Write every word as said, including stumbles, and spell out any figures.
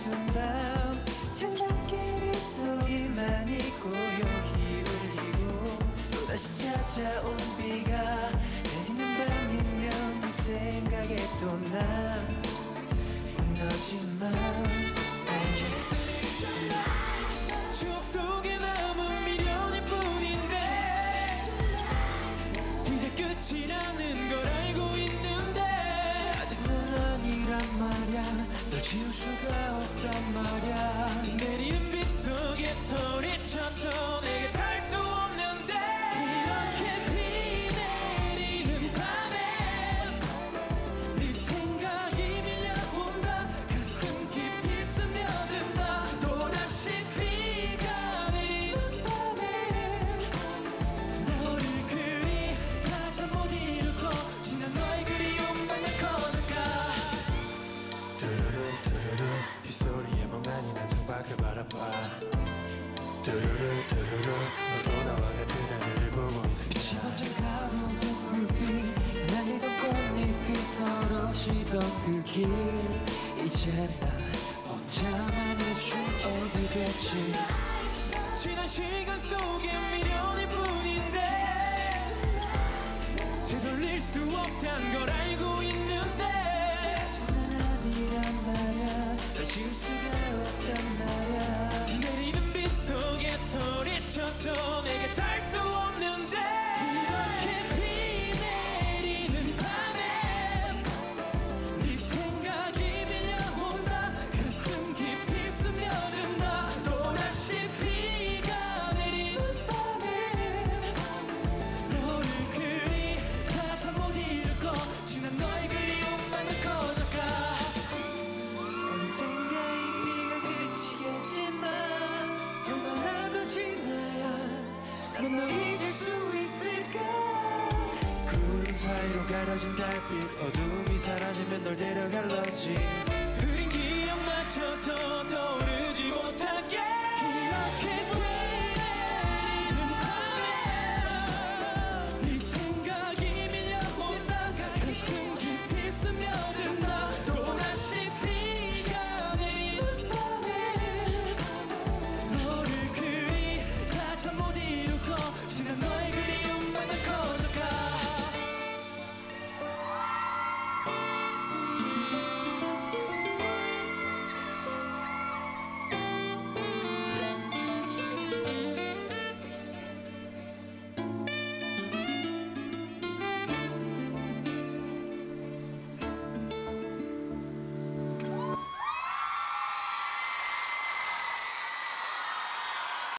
순간 창밖에 빗소리만이 고요히 울리고 또다시 찾아온 비가 내리는 밤이면 네 생각에 또 나 무너지만 추억 속에 남은 미련일 뿐인데 이제 끝이라는 걸 알고 있는데 아직은 아니란 말야 널 지울 수가 없단 말야 내리는 빗 속에 소리쳤던 내게 닿을 수 없는데 이렇게 비 내리는 밤에 네 생각이 밀려온다 가슴 깊이 스며든다 또다시 비가 내리는 밤에 너를 그리 다시 못 이루고 지난 너의 그리움만 날 커져가 뚜루루 뚜루루 빗소리에 멍하니 난 창밖을 바라봐 뚜루루 뚜루루 너도 나와 같은 하늘을 보고 있으면 빛이 번쩍 가로등 불빛 날리던 꽃잎이 떨어지던 그 길 이제 난 혼자만의 추억이 됐지 지난 시간 속에 미련일 뿐인데 되돌릴 수 없단 걸 알고 있는데 장난 아니란 말야 널 지울 수가 없단 말야 내리는 빗 속에 소리쳤던 내게 닿을 수 없는데 이렇게 비 내리는 밤에 네 생각이 밀려온다 가슴 깊이 스며든다 또다시 비가 내리는 밤에 너를 그리 다시 못 이루고 지난 너의 그리움만 커져가 언젠가 이 비가 그치겠지만 얼마나 더 지나야 넌 널 잊을 수 있을까 구름 사이로 가려진 달빛 어둠이 사라지면 널 데려갈 러지